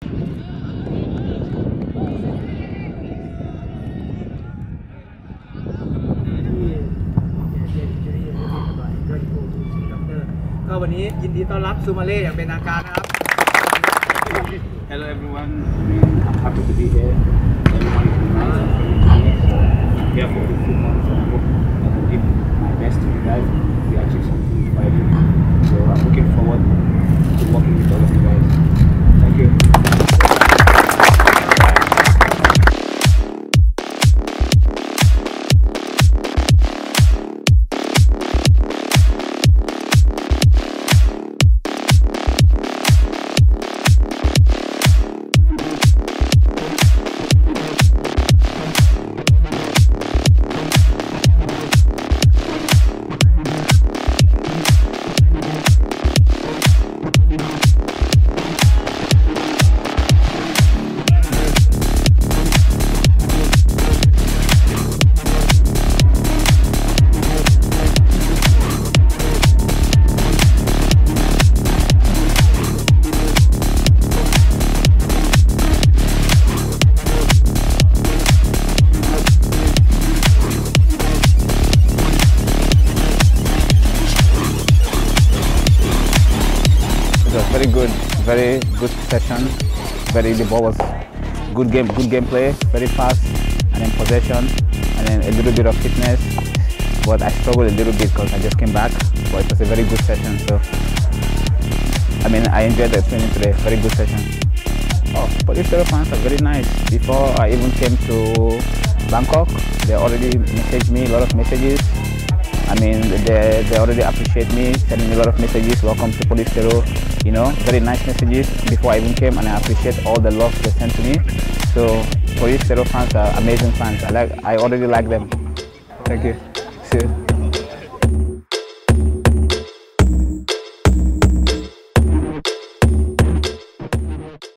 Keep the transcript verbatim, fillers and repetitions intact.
ก็วันนี้ยินดีต้อนรับซูมาเล่อย่างเป็นทางการนะครับ Hello everyone, I'm happy to be here. Everyone is nice. I'm here for a few months and I hope I can give my best to you guys. We achieve something fighting. So I'm looking forward to working with all of you guys. Thank you. Very good, very good session. Very the ball was good game, good gameplay, very fast, and then possession, and then a little bit of fitness. But I struggled a little bit because I just came back. But it was a very good session. So I mean, I enjoyed the training today. Very good session. Oh, Police Tero fans are very nice. Before I even came to Bangkok, they already messaged me a lot of messages. I mean, they, they already appreciate me, sending me a lot of messages, welcome to Police Tero, you know, very nice messages before I even came, and I appreciate all the love they sent to me. So, Police Tero fans are amazing fans. I like, I already like them. Thank you. See you.